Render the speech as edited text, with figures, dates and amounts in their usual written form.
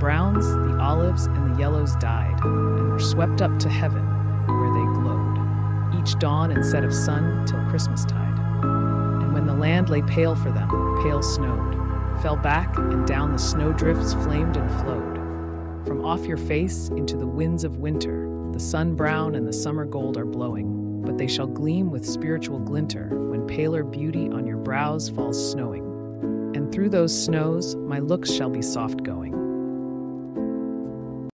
browns, the olives, and the yellows died, and were swept up to heaven, where they glowed, each dawn and set of sun till Christmastide. And when the land lay pale for them, pale snowed, fell back, and down the snowdrifts flamed and flowed. From off your face into the winds of winter, the sun brown and the summer gold are blowing, but they shall gleam with spiritual glinter when paler beauty on your brows falls snowing. And through those snows my looks shall be soft going.